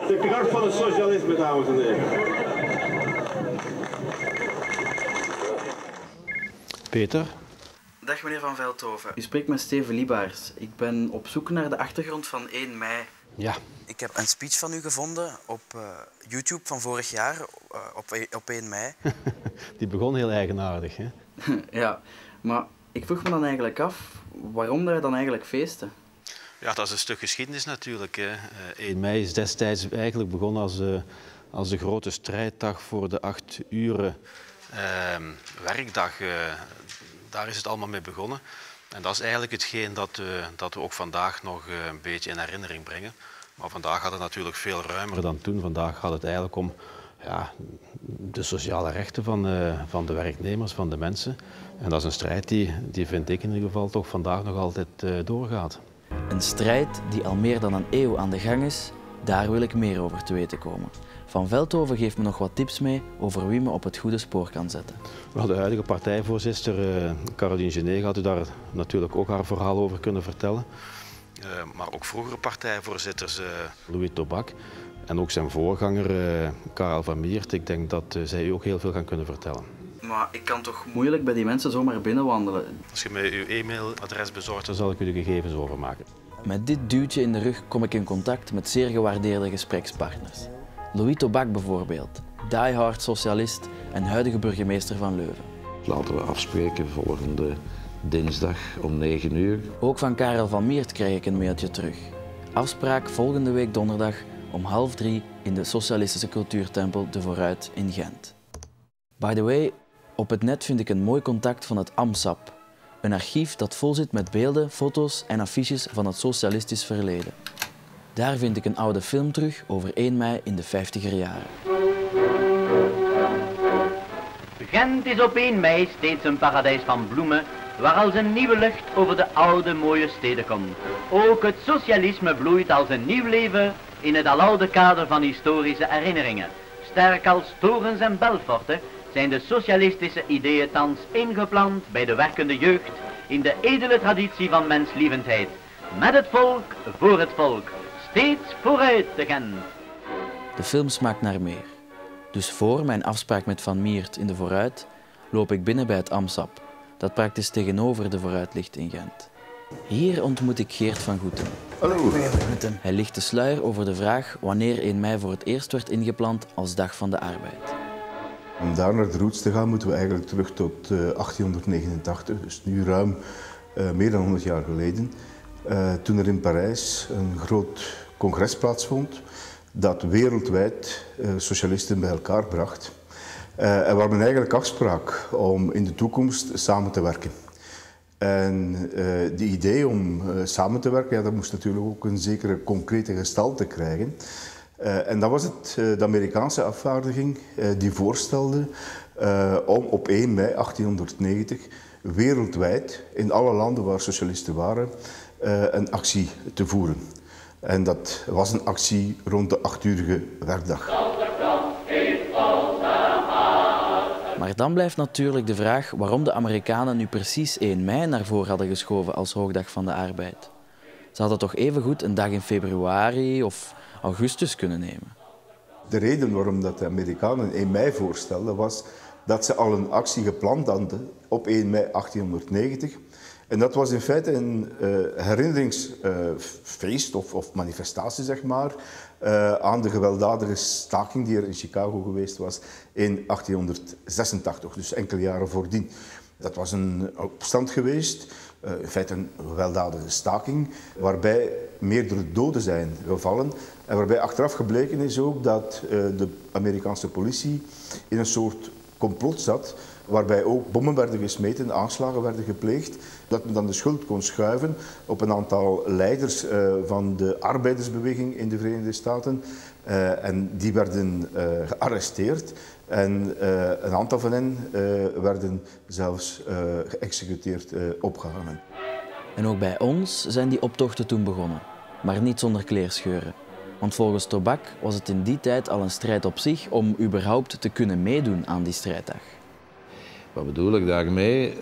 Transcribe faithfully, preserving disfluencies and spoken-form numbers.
De kracht van het socialisme, dames en heren. Peter? Dag meneer Van Veldhoven. U spreekt met Steven Liebaars. Ik ben op zoek naar de achtergrond van één mei. Ja. Ik heb een speech van u gevonden op uh, YouTube van vorig jaar, uh, op, op één mei. Die begon heel eigenaardig, hè? Ja, maar ik vroeg me dan eigenlijk af, waarom dat we dan eigenlijk feesten? Ja, dat is een stuk geschiedenis natuurlijk. Hè. één mei is destijds eigenlijk begonnen als, uh, als de grote strijddag voor de acht uren uh, werkdag. Uh, daar is het allemaal mee begonnen. En dat is eigenlijk hetgeen dat, uh, dat we ook vandaag nog uh, een beetje in herinnering brengen. Maar vandaag gaat het natuurlijk veel ruimer dan toen. Vandaag gaat het eigenlijk om ja, de sociale rechten van, uh, van de werknemers, van de mensen. En dat is een strijd die, die vind ik in ieder geval toch vandaag nog altijd uh, doorgaat. Een strijd die al meer dan een eeuw aan de gang is, daar wil ik meer over te weten komen. Van Veldhoven geeft me nog wat tips mee over wie me op het goede spoor kan zetten. Wel, de huidige partijvoorzitter, uh, Caroline Genet, had u daar natuurlijk ook haar verhaal over kunnen vertellen. Uh, maar ook vroegere partijvoorzitters, uh, Louis Tobak en ook zijn voorganger, uh, Karel van Miert. Ik denk dat uh, zij u ook heel veel gaan kunnen vertellen. Maar ik kan toch moeilijk bij die mensen zomaar binnenwandelen? Als je mij uw e-mailadres bezorgt, dan zal ik u de gegevens overmaken. Met dit duwtje in de rug kom ik in contact met zeer gewaardeerde gesprekspartners. Louis Tobak bijvoorbeeld, diehard socialist en huidige burgemeester van Leuven. Laten we afspreken volgende dinsdag om negen uur. Ook van Karel van Miert krijg ik een mailtje terug. Afspraak volgende week donderdag om half drie in de socialistische cultuurtempel De Vooruit in Gent. By the way, op het net vind ik een mooi contact van het AMSAP. Een archief dat vol zit met beelden, foto's en affiches van het socialistisch verleden. Daar vind ik een oude film terug over één mei in de vijftiger jaren. Gent is op één mei steeds een paradijs van bloemen, waar als een nieuwe lucht over de oude mooie steden komt. Ook het socialisme bloeit als een nieuw leven in het aloude kader van historische herinneringen. Sterk als torens en belforten zijn de socialistische ideeën thans ingeplant bij de werkende jeugd in de edele traditie van menslievendheid. Met het volk, voor het volk. Steeds vooruit de Gent. De film smaakt naar meer. Dus voor mijn afspraak met Van Miert in de Vooruit loop ik binnen bij het AMSAP, dat praktisch tegenover de Vooruit ligt in Gent. Hier ontmoet ik Geert van Goeten. Hallo. Hij licht de sluier over de vraag wanneer één mei voor het eerst werd ingepland als Dag van de Arbeid. Om daar naar de roots te gaan moeten we eigenlijk terug tot uh, achttienhonderdnegenentachtig, dus nu ruim uh, meer dan honderd jaar geleden. Uh, toen er in Parijs een groot congres plaatsvond dat wereldwijd uh, socialisten bij elkaar bracht. Uh, en waar men eigenlijk afsprak om in de toekomst samen te werken. En uh, die idee om uh, samen te werken, ja, dat moest natuurlijk ook een zekere concrete gestalte krijgen. Uh, en dat was het, uh, de Amerikaanse afvaardiging uh, die voorstelde uh, om op één mei achttienhonderdnegentig wereldwijd in alle landen waar socialisten waren uh, een actie te voeren. En dat was een actie rond de achtuurige werkdag. Maar dan blijft natuurlijk de vraag waarom de Amerikanen nu precies één mei naar voren hadden geschoven als Hoogdag van de Arbeid. Ze hadden toch evengoed een dag in februari of augustus kunnen nemen. De reden waarom dat de Amerikanen één mei voorstelden was dat ze al een actie gepland hadden op één mei achttienhonderdnegentig. En dat was in feite een uh, herinneringsfeest uh, of, of manifestatie, zeg maar, uh, aan de gewelddadige staking die er in Chicago geweest was in achttienhonderdzesentachtig, dus enkele jaren voordien. Dat was een opstand geweest, uh, in feite een gewelddadige staking, waarbij meerdere doden zijn gevallen. En waarbij achteraf gebleken is ook dat uh, de Amerikaanse politie in een soort complot zat, waarbij ook bommen werden gesmeten, aanslagen werden gepleegd, dat men dan de schuld kon schuiven op een aantal leiders uh, van de arbeidersbeweging in de Verenigde Staten. Uh, en die werden uh, gearresteerd en uh, een aantal van hen uh, werden zelfs uh, geëxecuteerd, uh, opgehangen. En ook bij ons zijn die optochten toen begonnen, maar niet zonder kleerscheuren. Want volgens Tobak was het in die tijd al een strijd op zich om überhaupt te kunnen meedoen aan die strijddag. Wat bedoel ik daarmee?